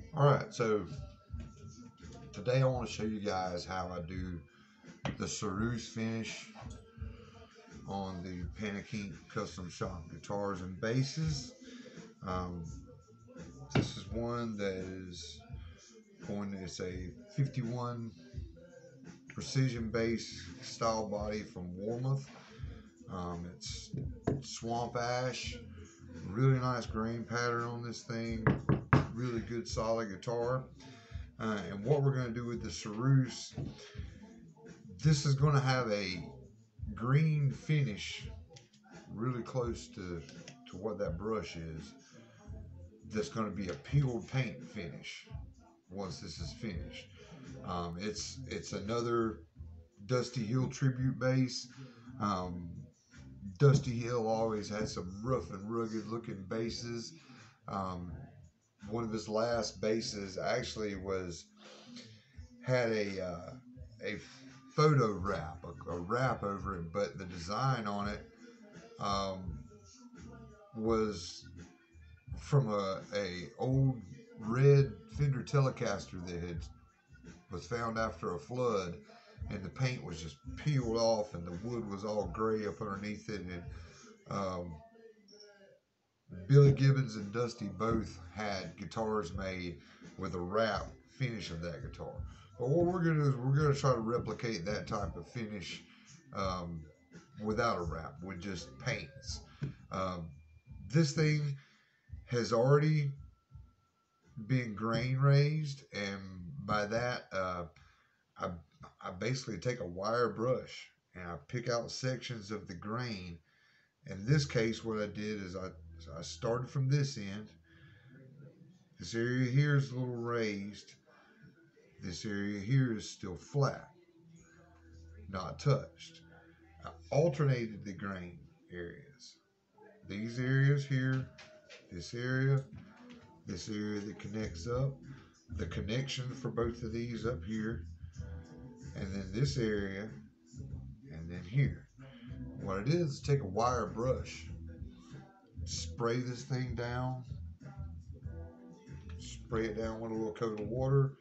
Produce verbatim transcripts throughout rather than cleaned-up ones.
Alright, so today I want to show you guys how I do the Ceruse finish on the Panick Inc Custom Shop guitars and basses. Um, this is one that is going, it's a fifty-one precision bass style body from Warmouth. Um, it's swamp ash, really nice grain pattern on this thing, really good solid guitar. Uh, and what we're going to do with the Ceruse, this is going to have a green finish really close to, to what that brush is. That's going to be a peeled paint finish once this is finished. Um, it's it's another Dusty Hill tribute bass. Um, Dusty Hill always had some rough and rugged looking basses. Um, one of his last basses actually was had a uh, a photo wrap, a, a wrap over it, but the design on it um, was from a, a old red Fender Telecaster that had was found after a flood, and the paint was just peeled off, and the wood was all gray up underneath it. And um, Billy Gibbons and Dusty both had guitars made with a wrap finish of that guitar. But what we're gonna do is we're gonna try to replicate that type of finish um, without a wrap, with just paints. Um, this thing has already been grain raised, and by that, uh, I I basically take a wire brush and I pick out sections of the grain. In this case, what I did is I I started from this end. This area here is a little raised. This area here is still flat, not touched. I alternated the grain areas. These areas here, this area, this area that connects up, the connection for both of these up here, and then this area, and then here. What it is, is take a wire brush, spray this thing down, spray it down with a little coat of water,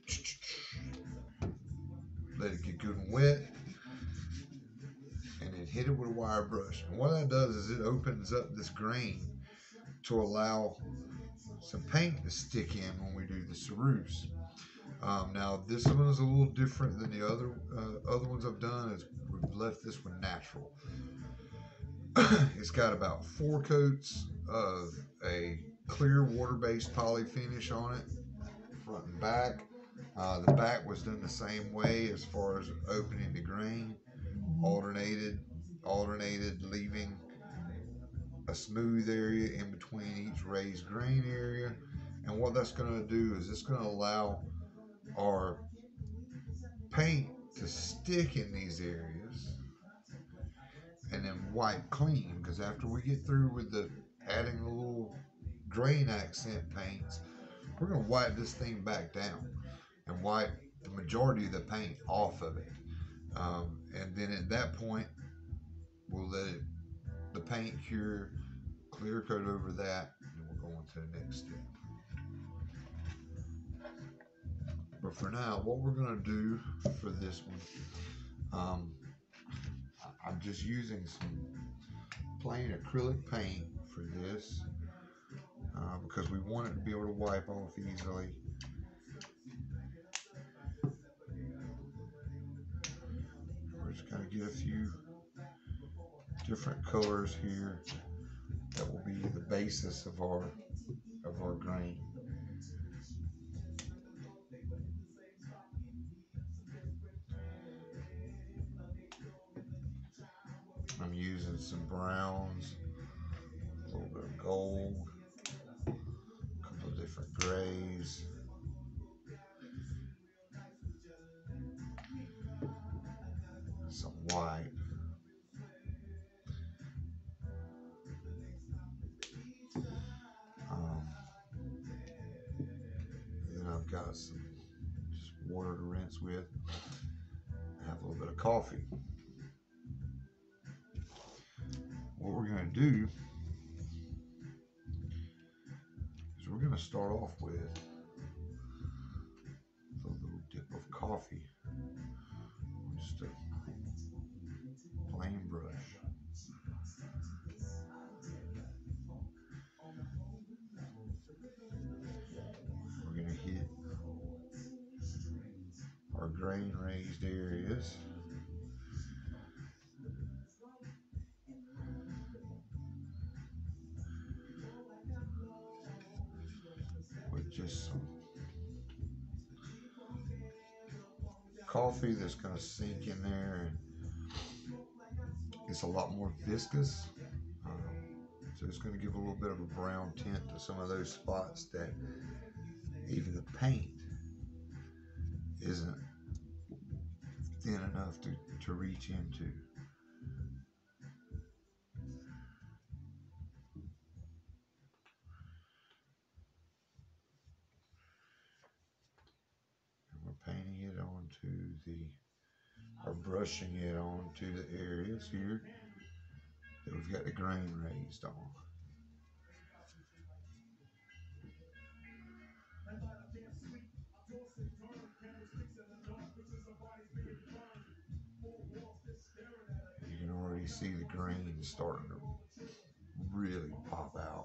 let it get good and wet, and then hit it with a wire brush. And what that does is it opens up this grain to allow some paint to stick in when we do the Ceruse. Um, now this one is a little different than the other uh, other ones I've done. Is we've left this one natural. It's got about four coats of a clear water-based poly finish on it, front and back. Uh, the back was done the same way as far as opening the grain, alternated, alternated, leaving a smooth area in between each raised grain area. And what that's going to do is it's going to allow our paint to stick in these areas and then wipe clean, because after we get through with the adding the little grain accent paints, we're going to wipe this thing back down and wipe the majority of the paint off of it. Um, and then at that point, we'll let it, the paint cure, clear coat over that, and we'll go on to the next step. But for now, what we're going to do for this one, um, I'm just using some plain acrylic paint for this uh, because we want it to be able to wipe off easily. We're just going to get a few different colors here that will be the basis of our of our grain. I'm using some browns, a little bit of gold, a couple of different grays, some white. Um, then I've got some just water to rinse with. I have a little bit of coffee. What we're going to do is we're going to start off with coffee. Just a plain brush. We're going to hit our grain raised areas. With just some coffee that's going to sink in there, and it's a lot more viscous. Um, so it's going to give a little bit of a brown tint to some of those spots that even the paint isn't thin enough to, to reach into. And we're painting it onto the, or brushing it onto the areas here that we've got the grain raised on. You can already see the grain starting to really pop out.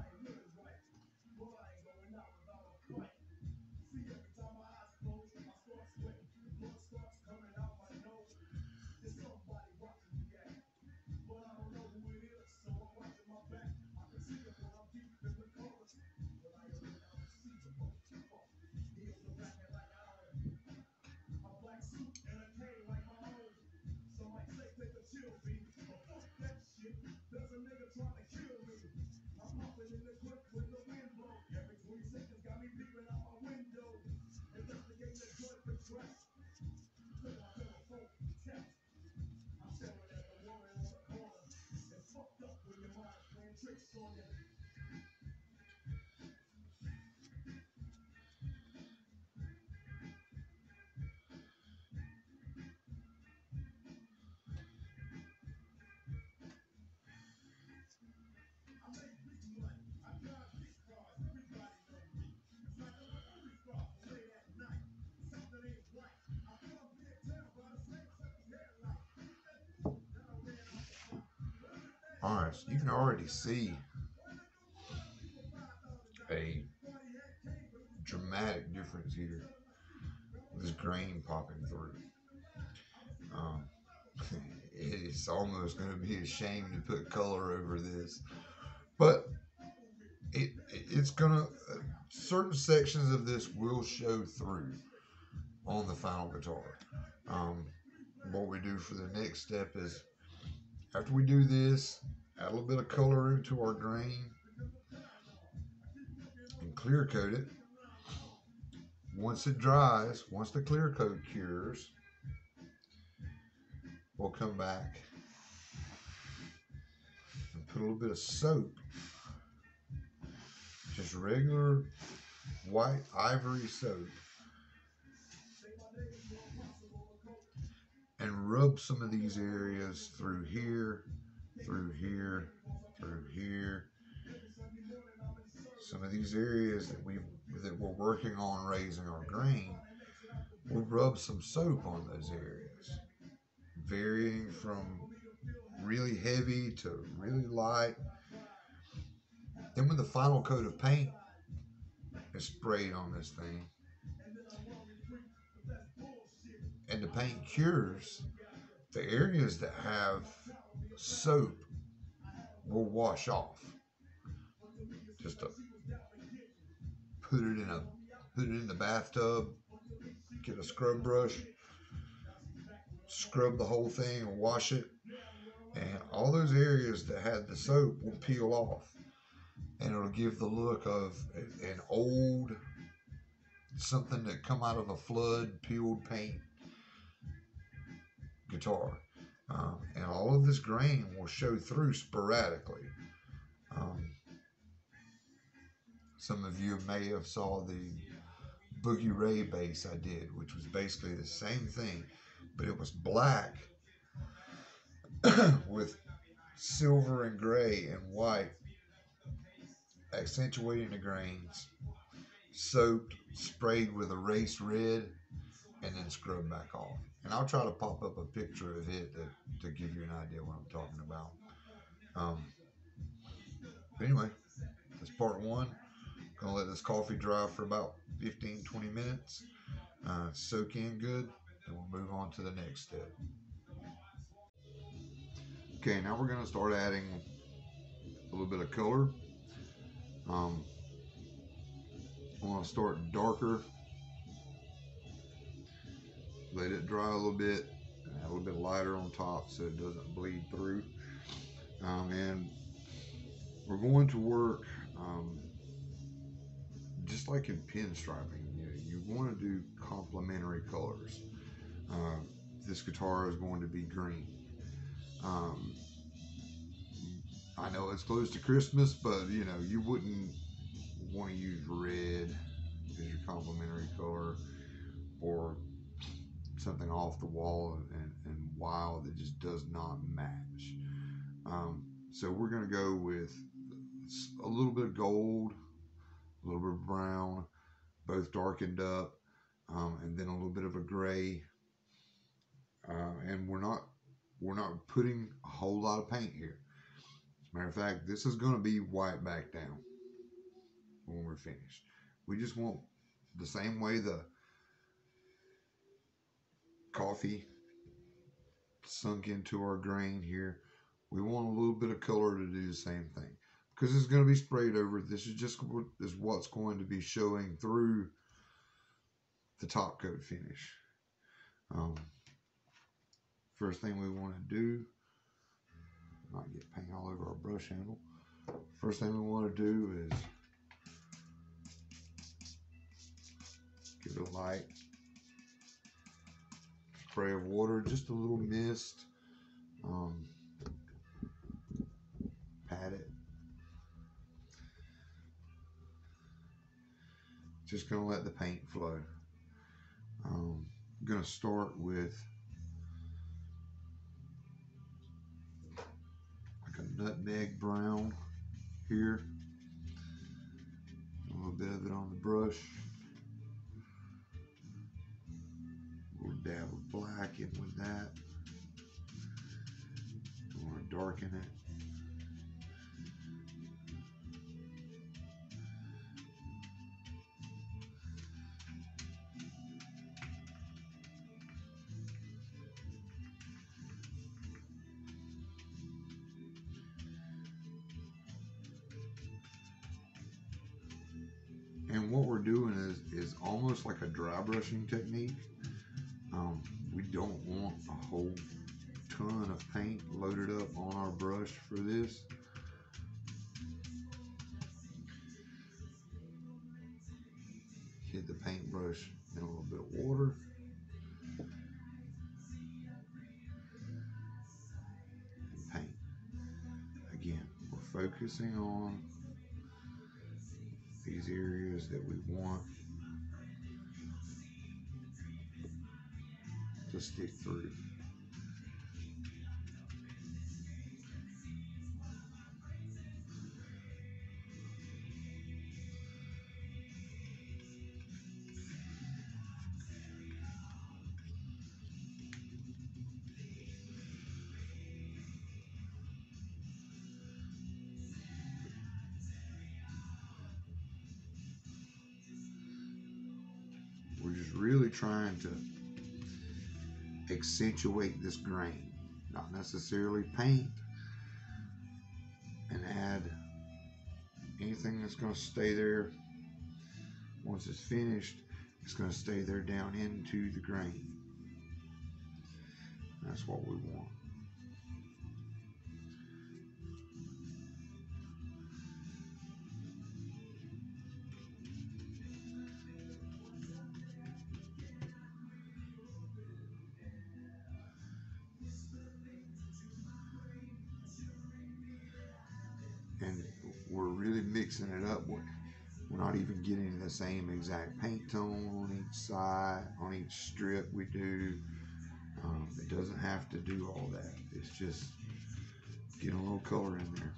Alright, so you can already see a dramatic difference here. This grain popping through. Um, it's almost going to be a shame to put color over this, but it it's going to, uh, certain sections of this will show through on the final guitar. Um, what we do for the next step is, after we do this, add a little bit of color into our grain and clear coat it. Once it dries, once the clear coat cures, we'll come back and put a little bit of soap, just regular white ivory soap, and rub some of these areas through here, through here, through here. Some of these areas that we that we're working on raising our grain, we'll rub some soap on those areas, varying from really heavy to really light. Then when the final coat of paint is sprayed on this thing and the paint cures, the areas that have soap will wash off. Just to put it in a put it in the bathtub, get a scrub brush, scrub the whole thing and wash it, and all those areas that had the soap will peel off, and it'll give the look of an old, something that come out of a flood, peeled paint guitar. Um, and all of this grain will show through sporadically. Um, some of you may have saw the Boogie Ray bass I did, which was basically the same thing, but it was black with silver and gray and white, accentuating the grains, soaked, sprayed with erased red, and then scrub back off. And I'll try to pop up a picture of it to, to give you an idea what I'm talking about. Um, anyway, that's part one. Gonna let this coffee dry for about fifteen, twenty minutes, uh, soak in good, and we'll move on to the next step. Okay, now we're gonna start adding a little bit of color. Um, I want to start darker, let it dry a little bit, and add a little bit lighter on top so it doesn't bleed through. Um, and we're going to work um, just like in pinstriping. You know, you want to do complementary colors. Uh, this guitar is going to be green. Um, I know it's close to Christmas, but you know, you wouldn't want to use red as your complementary color, or something off the wall and, and wild that just does not match. Um, so we're going to go with a little bit of gold, a little bit of brown, both darkened up, um, and then a little bit of a gray. Uh, and we're not we're not putting a whole lot of paint here. As a matter of fact, this is going to be white back down when we're finished. We just want the same way the coffee sunk into our grain here. We want a little bit of color to do the same thing, because it's going to be sprayed over. This is just what is what's going to be showing through the top coat finish. Um, first thing we want to do, not get paint all over our brush handle. First thing we want to do is give it a light spray of water, just a little mist. Um, pat it. Just gonna let the paint flow. Um, I'm gonna start with like a nutmeg brown here. A little bit of it on the brush. A little dab of black in with that. I want to darken it. And what we're doing is, is almost like a dry brushing technique. Um, we don't want a whole ton of paint loaded up on our brush for this. Hit the paintbrush in a little bit of water. And paint. Again, we're focusing on these areas that we want to stick through. We're just really trying to accentuate this grain, not necessarily paint and add anything that's going to stay there. Once it's finished, it's going to stay there down into the grain. That's what we want. And we're really mixing it up. We're, we're not even getting the same exact paint tone on each side, on each strip we do. Um, it doesn't have to do all that. It's just getting a little color in there.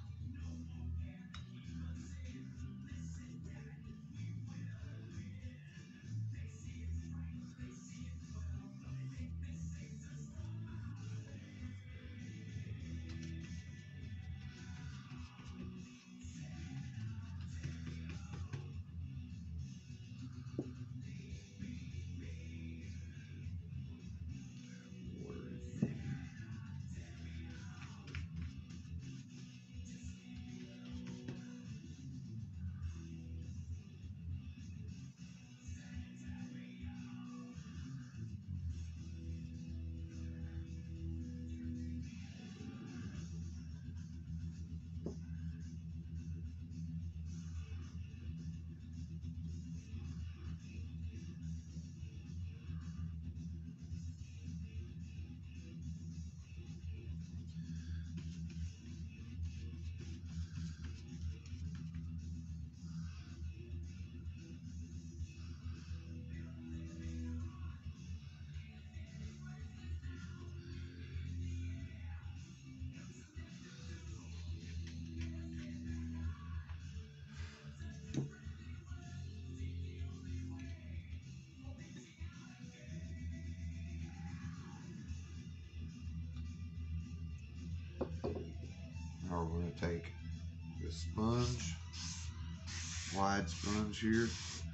to take the sponge, wide sponge here,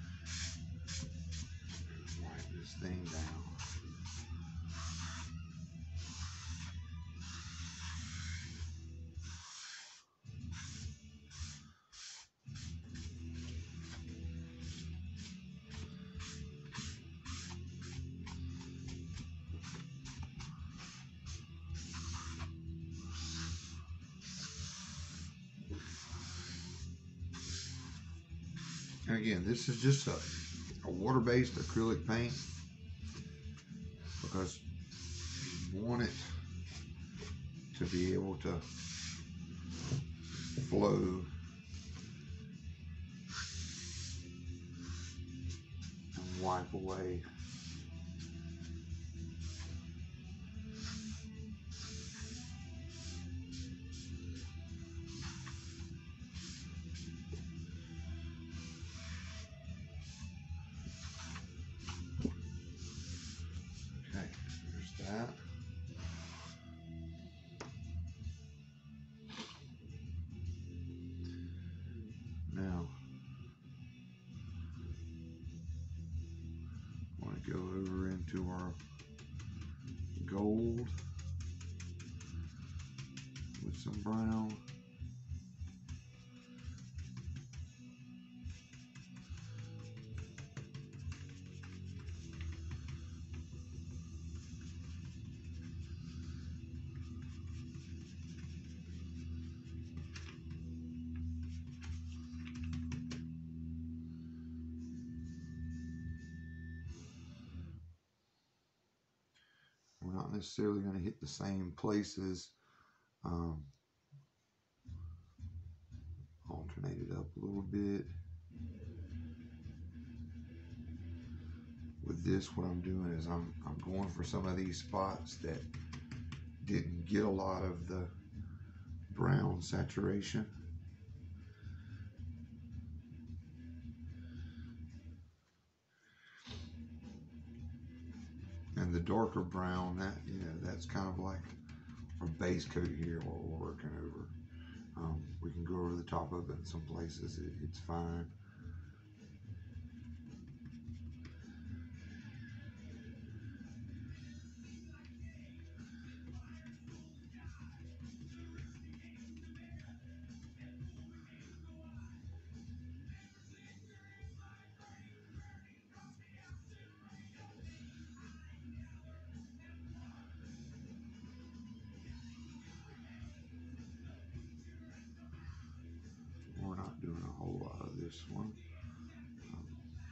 wipe this thing down. And again, this is just a, a water-based acrylic paint because you want it to be able to flow and wipe away. Okay, there's that. Now, I want to go over into our gold with some brown. We're not necessarily going to hit the same places. Um, alternate it up a little bit. With this, what I'm doing is I'm, I'm going for some of these spots that didn't get a lot of the brown saturation. And the darker brown, that you know, that's kind of like our base coat here, what we're working over. Um, we can go over the top of it in some places, it, it's fine. We're not doing a whole lot of this one. Um,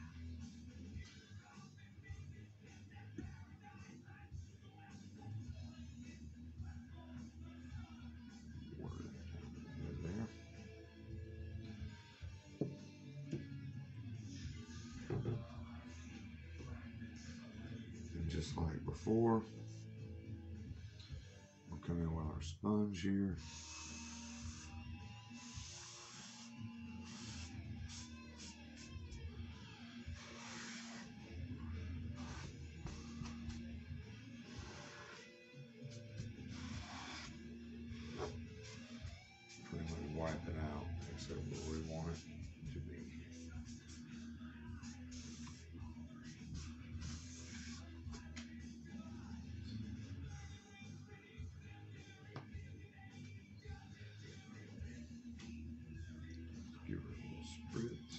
there. And just like before, we'll come in with our sponge here. Pretty much wipe it out, except where we want it to be. Give her a little spritz.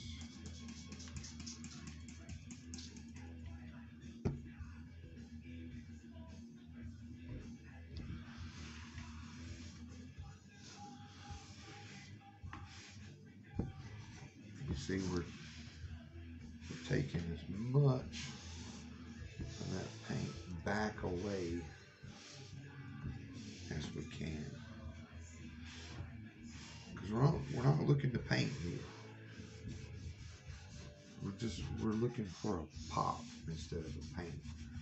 You see, we're, we're taking as much of that paint back away as we can, because we're not we're not looking to paint here. We're just we're looking for a pop instead of a paint.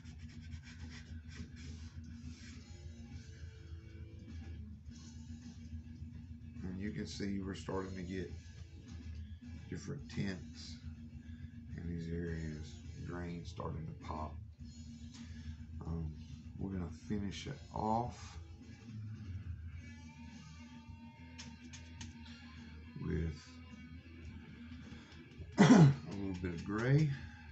And you can see we're starting to get different tints in these areas. Grains starting to pop. Um, we're gonna finish it off little bit of gray.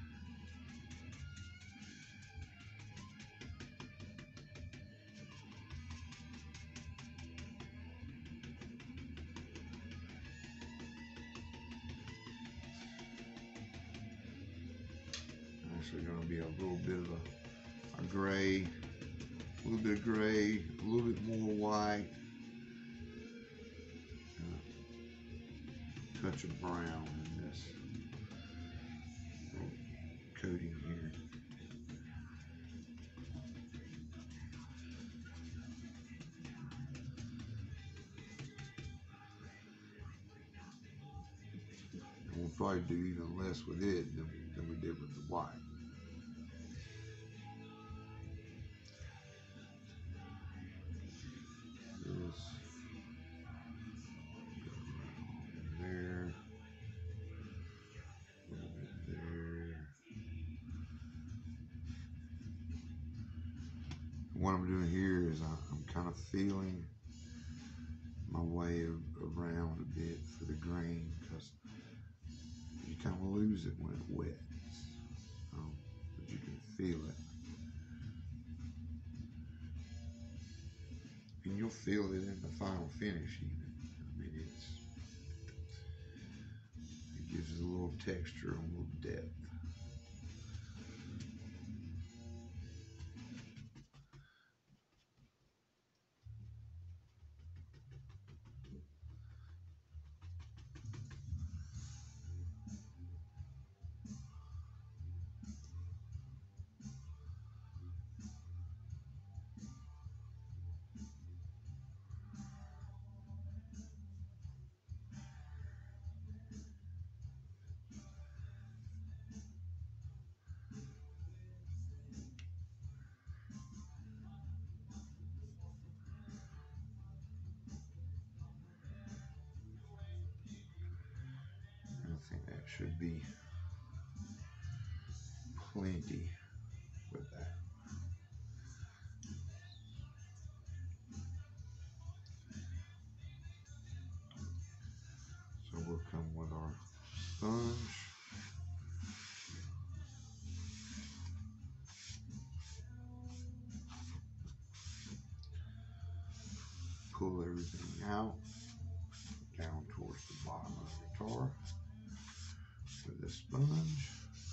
Actually going to be a little bit of a, a gray, a little bit of gray, a little bit more white, and a touch of brown in this little coating here. And we'll probably do even less with it than, than we did with the white. This, there, a little bit there. What I'm doing here is I'm, I'm kind of feeling my way of, around a bit for the grain, because you kind of lose it when it wets, um, but you can feel it, and you'll feel it in the final finish even. I mean, it's it gives it a little texture and a little depth. I think that should be plenty with that. So we'll come with our sponge. Pull everything out down towards the bottom of the guitar with this sponge.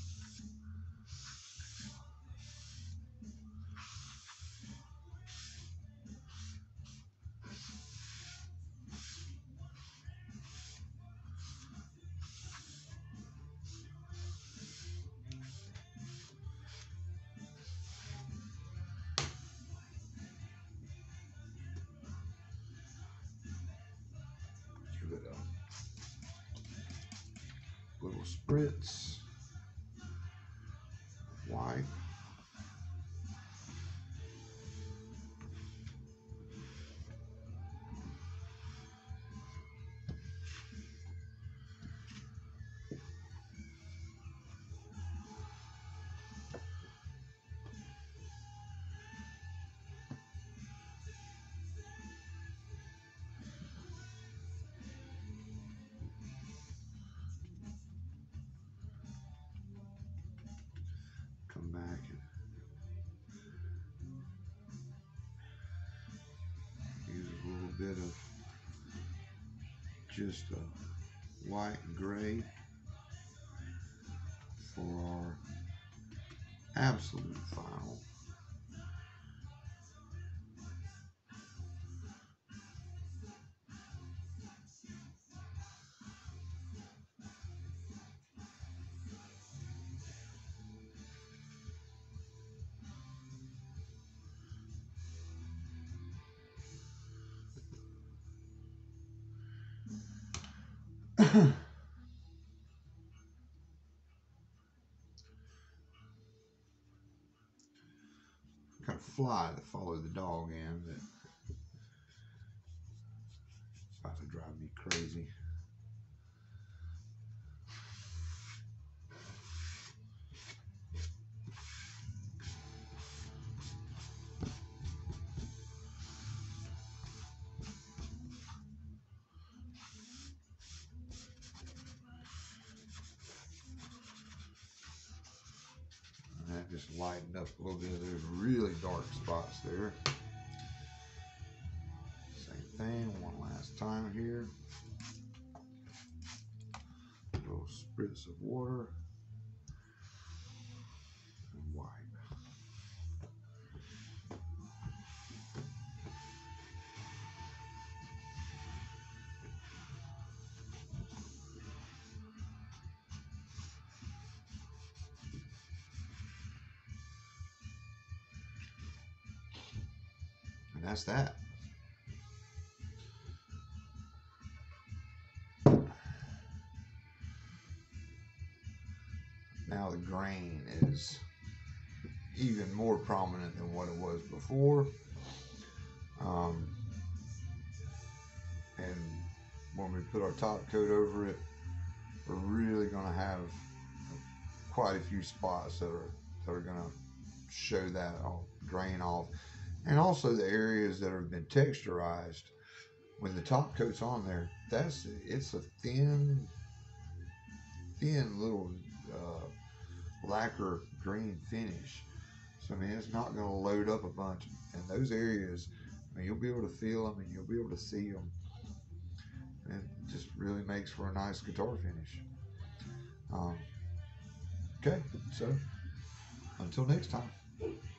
Give it a little spritz of white. Come back and use a little bit of just a white and gray for our absolute final. Got a fly that followed the dog in that about to drive me crazy. just lighten up a little bit of those really dark spots there. Same thing, one last time here. A little spritz of water and white. And that's that. Now the grain is even more prominent than what it was before. Um, and when we put our top coat over it, we're really going to have quite a few spots that are that are going to show that off, grain off, and also the areas that have been texturized. When the top coat's on there, that's it's a thin, thin little uh, lacquer green finish. So I mean, it's not going to load up a bunch. And those areas, I mean, you'll be able to feel them and you'll be able to see them. And it just really makes for a nice guitar finish. Um, okay, so until next time.